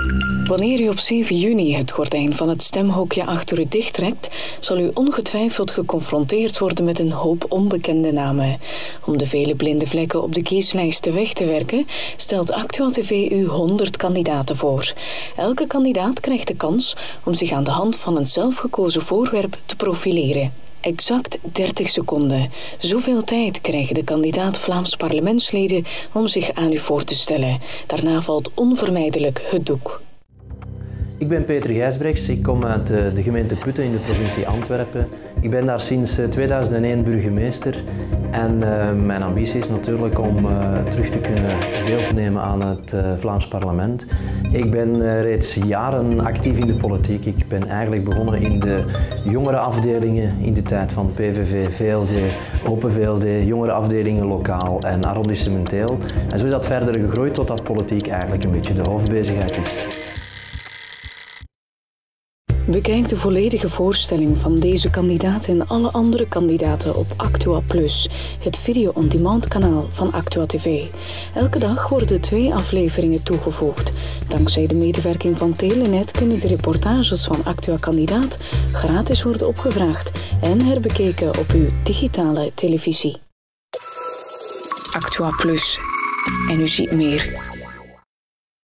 Wanneer u op 7 juni het gordijn van het stemhokje achter u dichttrekt, zal u ongetwijfeld geconfronteerd worden met een hoop onbekende namen. Om de vele blinde vlekken op de kieslijsten weg te werken, stelt Actua TV u 100 kandidaten voor. Elke kandidaat krijgt de kans om zich aan de hand van een zelfgekozen voorwerp te profileren. Exact 30 seconden. Zoveel tijd krijgen de kandidaat Vlaams parlementsleden om zich aan u voor te stellen. Daarna valt onvermijdelijk het doek. Ik ben Peter Gijsbrechts, ik kom uit de gemeente Putten in de provincie Antwerpen. Ik ben daar sinds 2001 burgemeester en mijn ambitie is natuurlijk om terug te kunnen deel te nemen aan het Vlaams parlement. Ik ben reeds jaren actief in de politiek. Ik ben eigenlijk begonnen in de jongere afdelingen in de tijd van PVV, VLD, Open VLD, jongere afdelingen lokaal en arrondissementeel. En zo is dat verder gegroeid totdat politiek eigenlijk een beetje de hoofdbezigheid is. Bekijk de volledige voorstelling van deze kandidaat en alle andere kandidaten op Actua Plus, het video-on-demand kanaal van Actua TV. Elke dag worden 2 afleveringen toegevoegd. Dankzij de medewerking van Telenet kunnen de reportages van Actua Kandidaat gratis worden opgevraagd en herbekeken op uw digitale televisie. Actua Plus. En u ziet meer.